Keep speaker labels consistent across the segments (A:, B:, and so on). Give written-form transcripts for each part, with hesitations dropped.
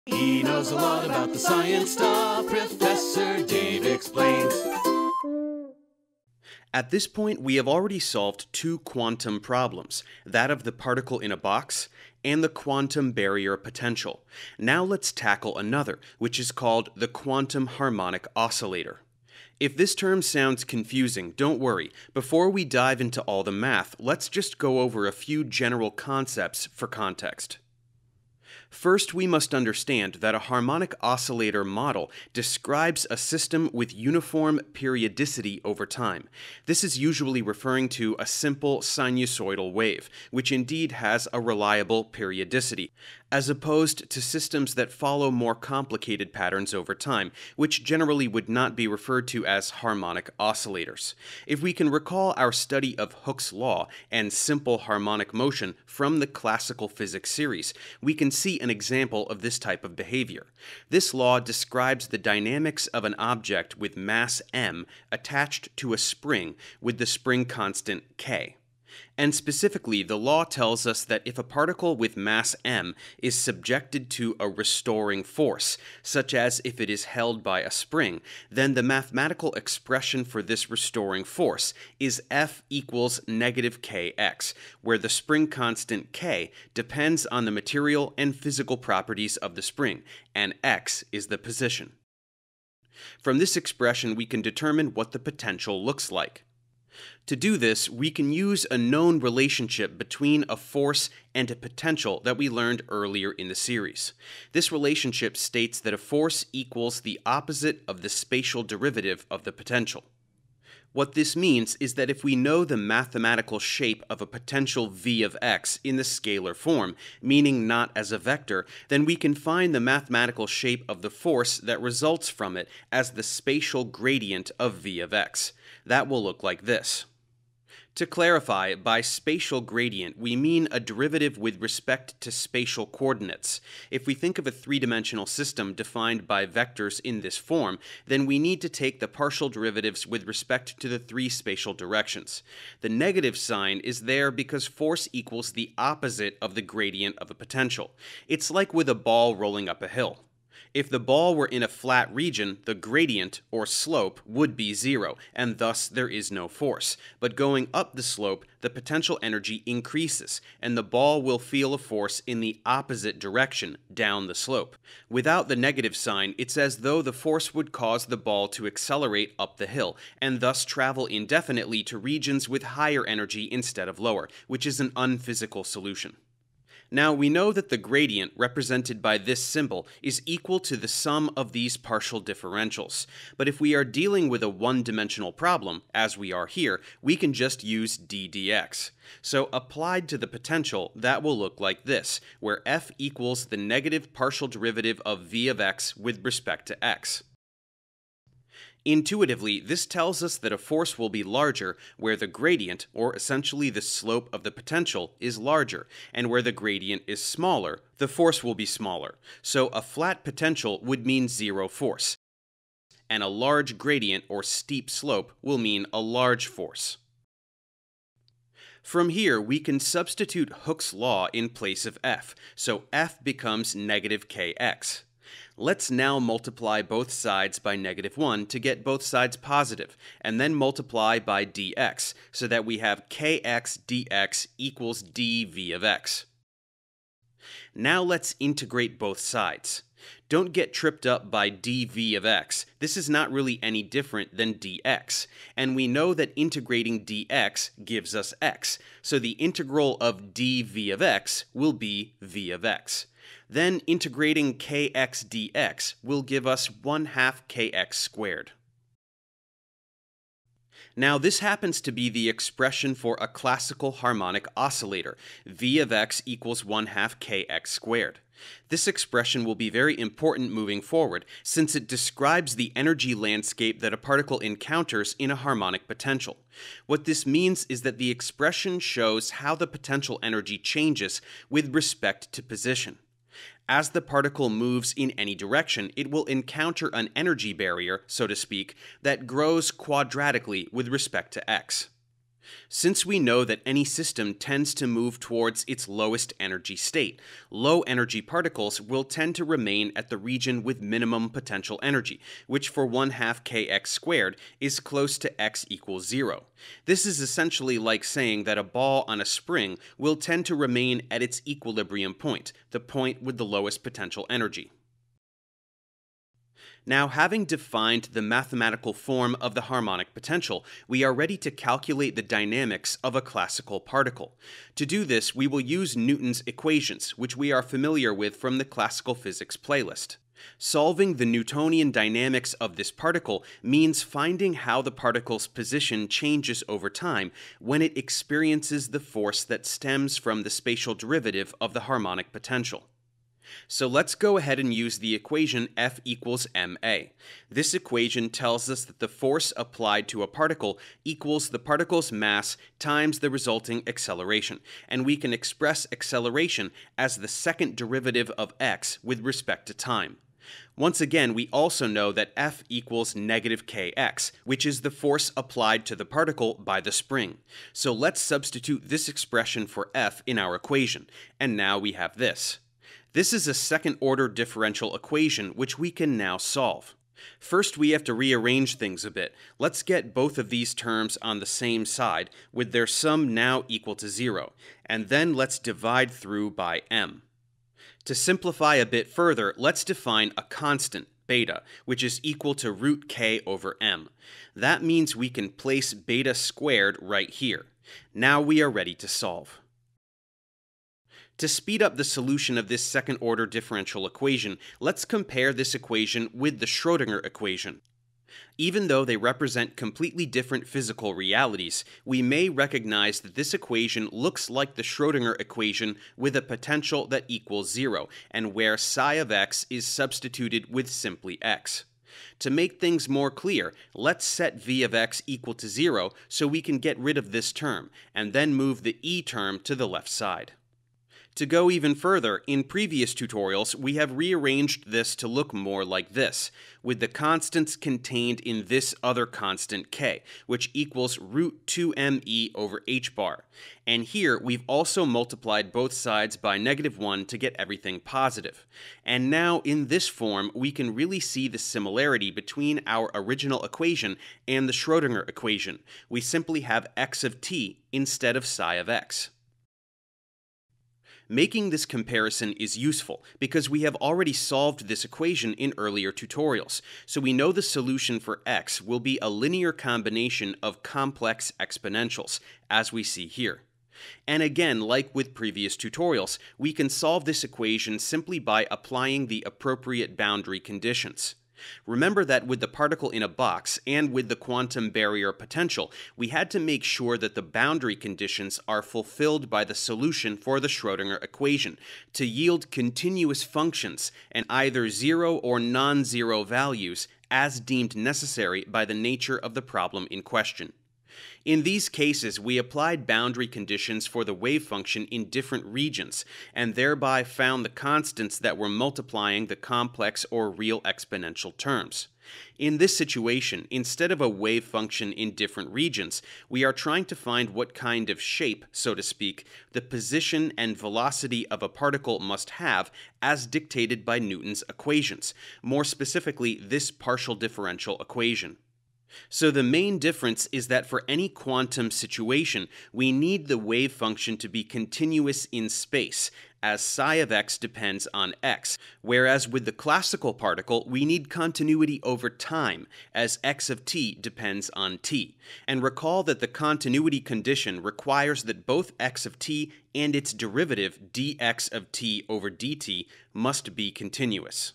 A: He knows a lot about the science stuff, Professor Dave explains.
B: At this point, we have already solved two quantum problems, that of the particle in a box and the quantum barrier potential. Now let's tackle another, which is called the quantum harmonic oscillator. If this term sounds confusing, don't worry. Before we dive into all the math, let's just go over a few general concepts for context. First, we must understand that a harmonic oscillator model describes a system with uniform periodicity over time. This is usually referring to a simple sinusoidal wave, which indeed has a reliable periodicity, as opposed to systems that follow more complicated patterns over time, which generally would not be referred to as harmonic oscillators. If we can recall our study of Hooke's law and simple harmonic motion from the classical physics series, we can see an example of this type of behavior. This law describes the dynamics of an object with mass m attached to a spring with the spring constant k. And specifically, the law tells us that if a particle with mass m is subjected to a restoring force, such as if it is held by a spring, then the mathematical expression for this restoring force is F equals negative kx, where the spring constant k depends on the material and physical properties of the spring, and x is the position. From this expression, we can determine what the potential looks like. To do this, we can use a known relationship between a force and a potential that we learned earlier in the series. This relationship states that a force equals the opposite of the spatial derivative of the potential. What this means is that if we know the mathematical shape of a potential v of x in the scalar form, meaning not as a vector, then we can find the mathematical shape of the force that results from it as the spatial gradient of v of x. That will look like this. To clarify, by spatial gradient, we mean a derivative with respect to spatial coordinates. If we think of a three-dimensional system defined by vectors in this form, then we need to take the partial derivatives with respect to the three spatial directions. The negative sign is there because force equals the opposite of the gradient of a potential. It's like with a ball rolling up a hill. If the ball were in a flat region, the gradient, or slope, would be zero, and thus there is no force. But going up the slope, the potential energy increases, and the ball will feel a force in the opposite direction, down the slope. Without the negative sign, it's as though the force would cause the ball to accelerate up the hill, and thus travel indefinitely to regions with higher energy instead of lower, which is an unphysical solution. Now, we know that the gradient, represented by this symbol, is equal to the sum of these partial differentials. But if we are dealing with a one-dimensional problem, as we are here, we can just use d dx. So applied to the potential, that will look like this, where f equals the negative partial derivative of v of x with respect to x. Intuitively, this tells us that a force will be larger where the gradient, or essentially the slope of the potential, is larger, and where the gradient is smaller, the force will be smaller. So a flat potential would mean zero force, and a large gradient or steep slope will mean a large force. From here, we can substitute Hooke's law in place of f, so f becomes negative kx. Let's now multiply both sides by -1 to get both sides positive, and then multiply by dx, so that we have kx dx equals dv of x. Now let's integrate both sides. Don't get tripped up by dv of x. This is not really any different than dx, and we know that integrating dx gives us x, so the integral of dv of x will be v of x. Then integrating kx dx will give us 1/2 kx squared. Now this happens to be the expression for a classical harmonic oscillator, v of x equals 1/2 kx squared. This expression will be very important moving forward, since it describes the energy landscape that a particle encounters in a harmonic potential. What this means is that the expression shows how the potential energy changes with respect to position. As the particle moves in any direction, it will encounter an energy barrier, so to speak, that grows quadratically with respect to x. Since we know that any system tends to move towards its lowest energy state, low energy particles will tend to remain at the region with minimum potential energy, which for 1/2 kx squared is close to x equals 0. This is essentially like saying that a ball on a spring will tend to remain at its equilibrium point, the point with the lowest potential energy. Now, having defined the mathematical form of the harmonic potential, we are ready to calculate the dynamics of a classical particle. To do this, we will use Newton's equations, which we are familiar with from the classical physics playlist. Solving the Newtonian dynamics of this particle means finding how the particle's position changes over time when it experiences the force that stems from the spatial derivative of the harmonic potential. So let's go ahead and use the equation F equals ma. This equation tells us that the force applied to a particle equals the particle's mass times the resulting acceleration, and we can express acceleration as the second derivative of x with respect to time. Once again, we also know that F equals negative kx, which is the force applied to the particle by the spring. So let's substitute this expression for F in our equation, and now we have this. This is a second-order differential equation which we can now solve. First, we have to rearrange things a bit. Let's get both of these terms on the same side, with their sum now equal to 0, and then let's divide through by m. To simplify a bit further, let's define a constant, beta, which is equal to root k over m. That means we can place beta squared right here. Now we are ready to solve. To speed up the solution of this second-order differential equation, let's compare this equation with the Schrödinger equation. Even though they represent completely different physical realities, we may recognize that this equation looks like the Schrödinger equation with a potential that equals 0, and where psi of x is substituted with simply x. To make things more clear, let's set v of x equal to 0 so we can get rid of this term, and then move the e term to the left side. To go even further, in previous tutorials, we have rearranged this to look more like this, with the constants contained in this other constant k, which equals root 2me over h bar. And here, we've also multiplied both sides by -1 to get everything positive. And now, in this form, we can really see the similarity between our original equation and the Schrödinger equation. We simply have x of t instead of psi of x. Making this comparison is useful because we have already solved this equation in earlier tutorials, so we know the solution for x will be a linear combination of complex exponentials, as we see here. And again, like with previous tutorials, we can solve this equation simply by applying the appropriate boundary conditions. Remember that with the particle in a box and with the quantum barrier potential, we had to make sure that the boundary conditions are fulfilled by the solution for the Schrödinger equation to yield continuous functions and either 0 or non-zero values as deemed necessary by the nature of the problem in question. In these cases, we applied boundary conditions for the wave function in different regions, and thereby found the constants that were multiplying the complex or real exponential terms. In this situation, instead of a wave function in different regions, we are trying to find what kind of shape, so to speak, the position and velocity of a particle must have as dictated by Newton's equations, more specifically this partial differential equation. So the main difference is that for any quantum situation, we need the wave function to be continuous in space, as psi of x depends on x, whereas with the classical particle, we need continuity over time, as x of t depends on t. And recall that the continuity condition requires that both x of t and its derivative dx of t over dt must be continuous.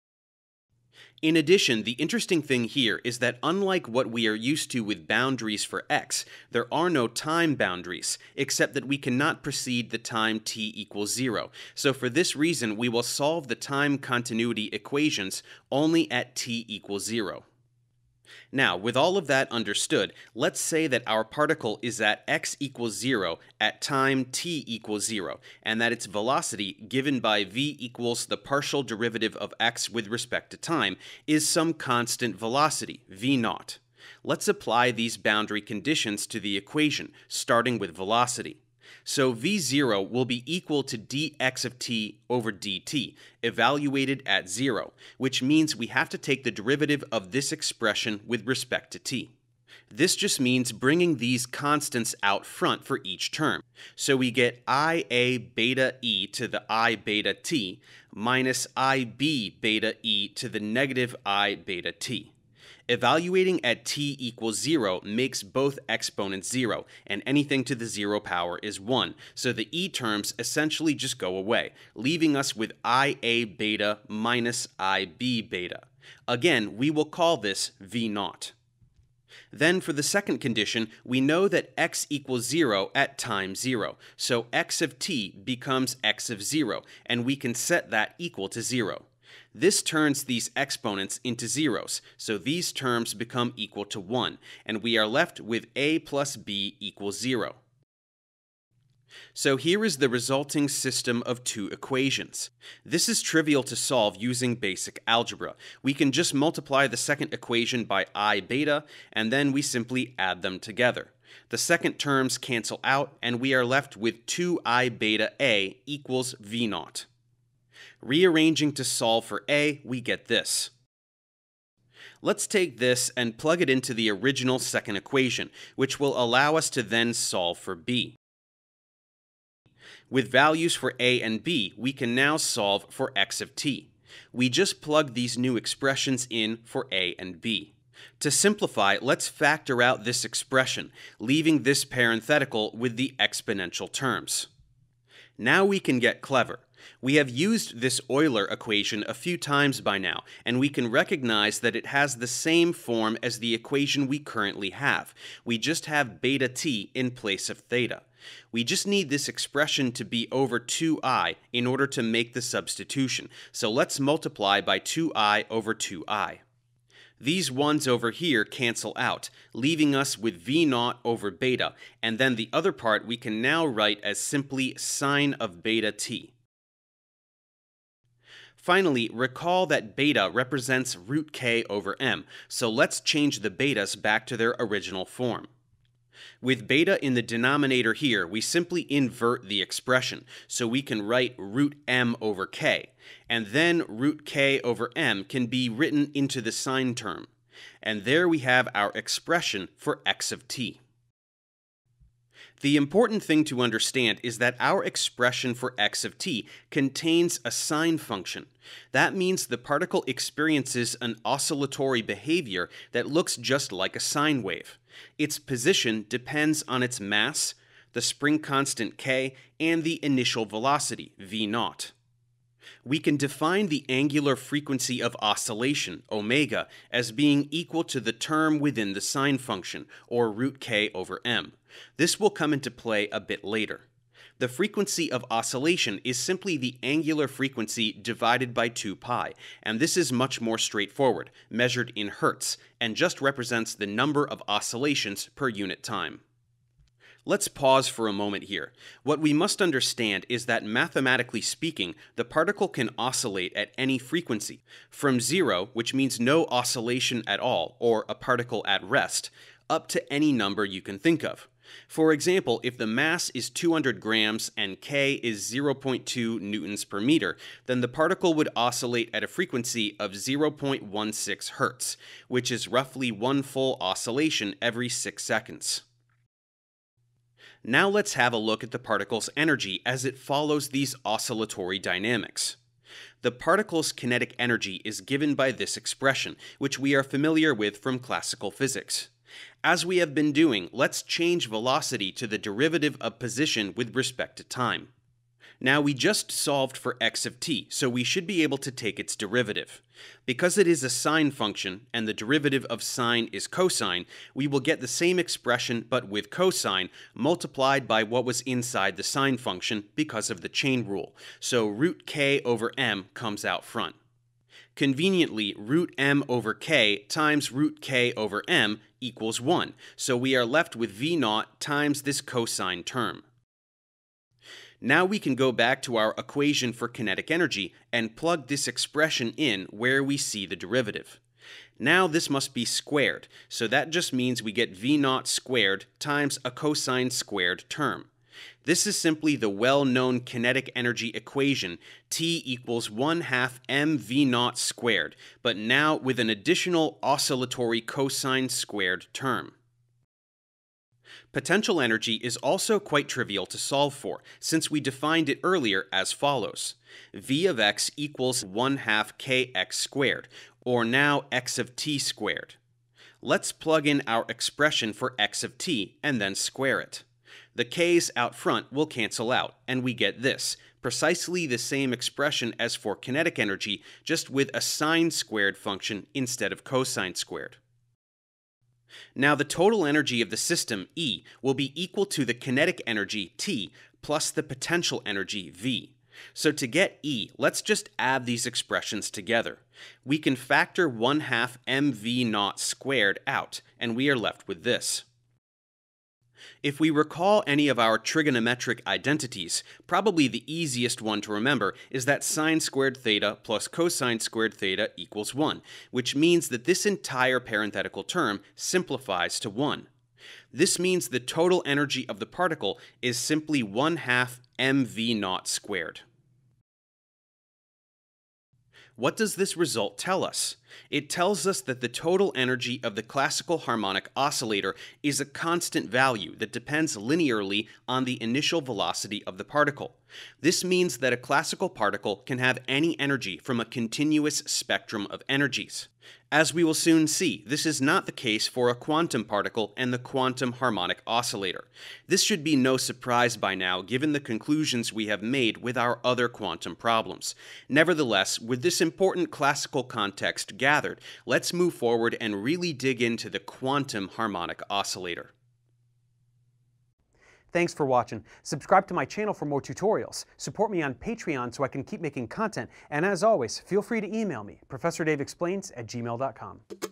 B: In addition, the interesting thing here is that unlike what we are used to with boundaries for x, there are no time boundaries, except that we cannot precede the time t equals 0. So for this reason, we will solve the time continuity equations only at t equals 0. Now, with all of that understood, let's say that our particle is at x equals 0 at time t equals 0, and that its velocity, given by v equals the partial derivative of x with respect to time, is some constant velocity, v naught. Let's apply these boundary conditions to the equation, starting with velocity. So v0 will be equal to dx of t over dt, evaluated at 0, which means we have to take the derivative of this expression with respect to t. This just means bringing these constants out front for each term. So we get IA beta e to the I beta t minus IB beta e to the negative I beta t. Evaluating at t equals 0 makes both exponents 0, and anything to the 0 power is 1, so the e terms essentially just go away, leaving us with IA beta minus IB beta. Again, we will call this v0. Then for the second condition, we know that x equals 0 at time 0, so x of t becomes x of 0, and we can set that equal to 0. This turns these exponents into zeros, so these terms become equal to 1, and we are left with a plus b equals 0. So here is the resulting system of two equations. This is trivial to solve using basic algebra. We can just multiply the second equation by I beta, and then we simply add them together. The second terms cancel out, and we are left with 2I beta a equals v0. Rearranging to solve for a, we get this. Let's take this and plug it into the original second equation, which will allow us to then solve for b. With values for a and b, we can now solve for x of t. We just plug these new expressions in for a and b. To simplify, let's factor out this expression, leaving this parenthetical with the exponential terms. Now we can get clever. We have used this Euler equation a few times by now, and we can recognize that it has the same form as the equation we currently have. We just have beta t in place of theta. We just need this expression to be over 2i in order to make the substitution, so let's multiply by 2i over 2i. These ones over here cancel out, leaving us with v0 over beta, and then the other part we can now write as simply sine of beta t. Finally, recall that beta represents root k over m, so let's change the betas back to their original form. With beta in the denominator here, we simply invert the expression, so we can write root m over k, and then root k over m can be written into the sine term. And there we have our expression for x of t. The important thing to understand is that our expression for x of t contains a sine function. That means the particle experiences an oscillatory behavior that looks just like a sine wave. Its position depends on its mass, the spring constant k, and the initial velocity, v0. We can define the angular frequency of oscillation, omega, as being equal to the term within the sine function, or root k over m. This will come into play a bit later. The frequency of oscillation is simply the angular frequency divided by 2 pi, and this is much more straightforward, measured in hertz, and just represents the number of oscillations per unit time. Let's pause for a moment here. What we must understand is that mathematically speaking, the particle can oscillate at any frequency, from 0, which means no oscillation at all, or a particle at rest, up to any number you can think of. For example, if the mass is 200 grams and k is 0.2 newtons per meter, then the particle would oscillate at a frequency of 0.16 hertz, which is roughly one full oscillation every 6 seconds. Now let's have a look at the particle's energy as it follows these oscillatory dynamics. The particle's kinetic energy is given by this expression, which we are familiar with from classical physics. As we have been doing, let's change velocity to the derivative of position with respect to time. Now we just solved for x of t, so we should be able to take its derivative. Because it is a sine function, and the derivative of sine is cosine, we will get the same expression but with cosine multiplied by what was inside the sine function because of the chain rule, so root k over m comes out front. Conveniently, root m over k times root k over m equals 1, so we are left with v0 times this cosine term. Now we can go back to our equation for kinetic energy and plug this expression in where we see the derivative. Now this must be squared, so that just means we get V0 squared times a cosine squared term. This is simply the well-known kinetic energy equation, T equals 1/2 mV0 squared, but now with an additional oscillatory cosine squared term. Potential energy is also quite trivial to solve for, since we defined it earlier as follows. V of x equals 1/2 kx squared, or now x of t squared. Let's plug in our expression for x of t and then square it. The k's out front will cancel out, and we get this, precisely the same expression as for kinetic energy, just with a sine squared function instead of cosine squared. Now the total energy of the system, E, will be equal to the kinetic energy, T, plus the potential energy, V. So to get E, let's just add these expressions together. We can factor 1/2 mV0 squared out, and we are left with this. If we recall any of our trigonometric identities, probably the easiest one to remember is that sine squared theta plus cosine squared theta equals 1, which means that this entire parenthetical term simplifies to 1. This means the total energy of the particle is simply 1/2 mV0 squared. What does this result tell us? It tells us that the total energy of the classical harmonic oscillator is a constant value that depends linearly on the initial velocity of the particle. This means that a classical particle can have any energy from a continuous spectrum of energies. As we will soon see, this is not the case for a quantum particle and the quantum harmonic oscillator. This should be no surprise by now, given the conclusions we have made with our other quantum problems. Nevertheless, with this important classical context gathered, let's move forward and really dig into the quantum harmonic oscillator.
C: Thanks for watching. Subscribe to my channel for more tutorials. Support me on Patreon so I can keep making content. And as always, feel free to email me, ProfessorDaveExplains@gmail.com.